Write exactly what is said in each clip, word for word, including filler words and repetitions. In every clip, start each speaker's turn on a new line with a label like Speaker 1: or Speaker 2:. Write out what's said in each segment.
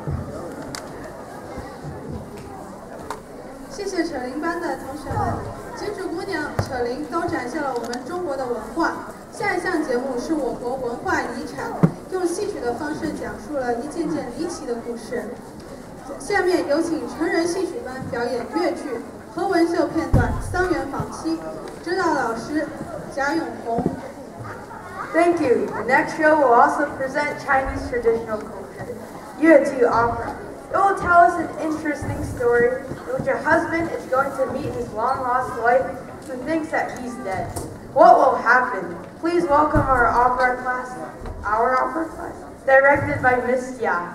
Speaker 1: 谢谢扯铃班的同学们，金主姑娘、扯铃都展现了我们中国的文化。下一项节目是我国文化遗产，用戏曲的方式讲述了一件件离奇的故事。下面有请成人戏曲班表演越剧《何文秀片段桑园访妻》，指导老师贾永红。
Speaker 2: Thank you. The next show will also present Chinese traditional culture, Yue opera. It will tell us an interesting story in which a husband is going to meet his long-lost wife who thinks that he's dead. What will happen? Please welcome our opera class, our opera class, directed by Miss Jia.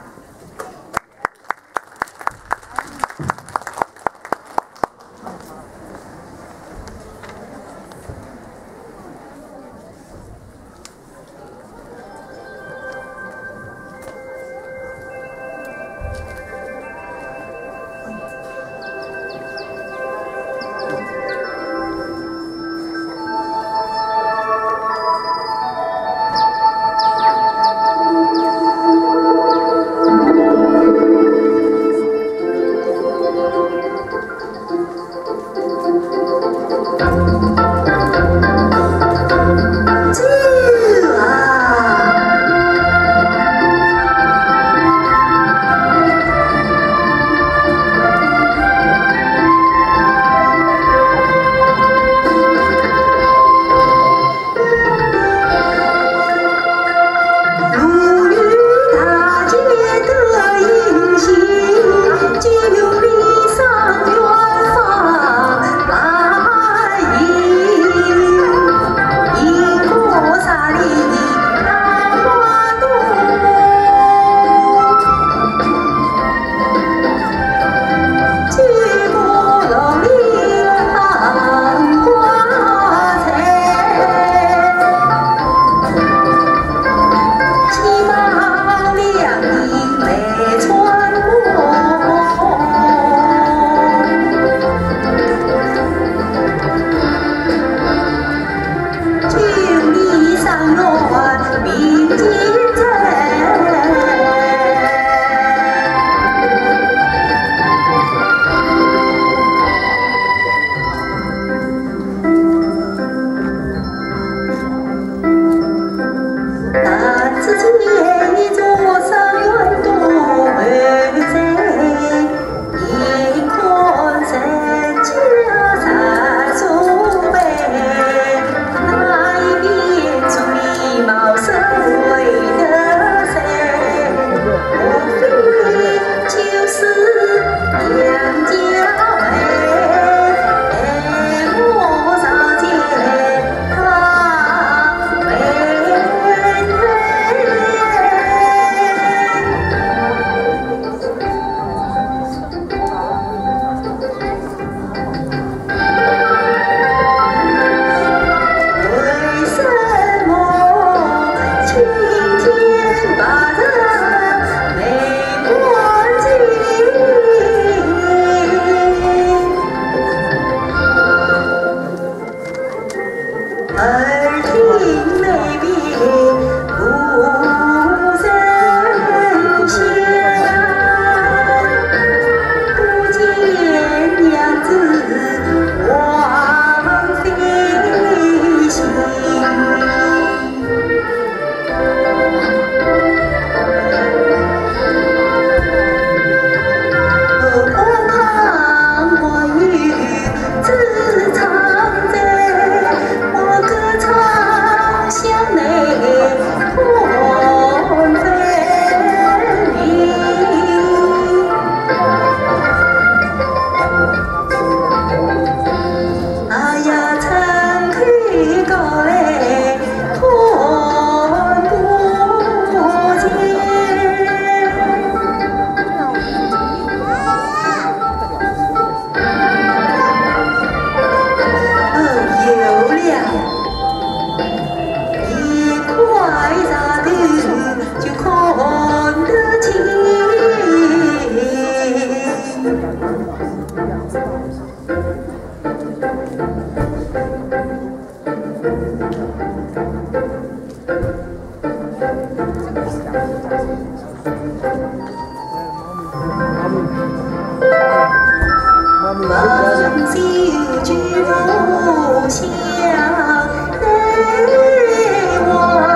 Speaker 3: 文秀居无相对望，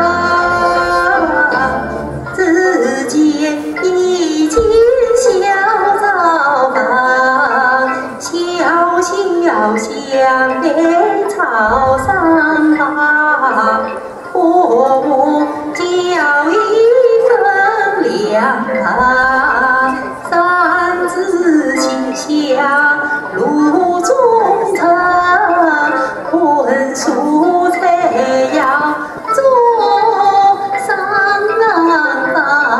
Speaker 3: 只见一间小灶房，小小巷内草上爬，婆母叫一份粮啊，三子亲下路中城，婚书才要做上房。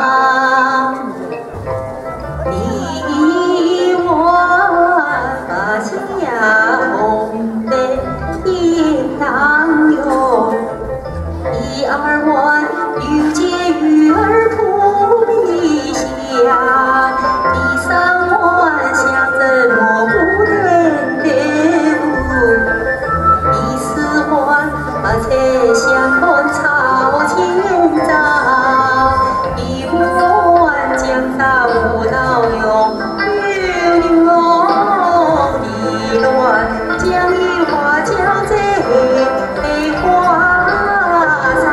Speaker 3: 你我把相逢的天堂哟，一二万遇见鱼儿扑一下，第三万想着蘑菇点点第四万把菜香盆炒千张，第五万将它舞蹈用运用第六万将一花浇在花上，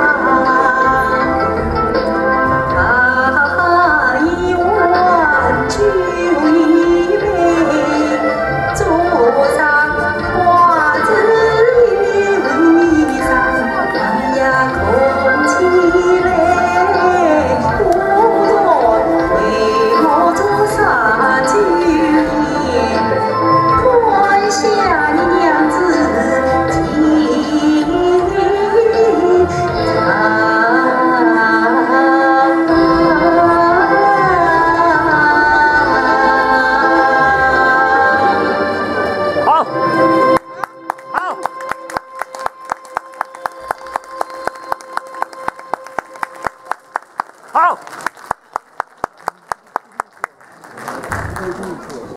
Speaker 3: 啊一万酒一杯，桌上花枝云上，哎呀空气嘞，不若为我做啥酒宴，宽下娘子情长。
Speaker 4: 好，好，好。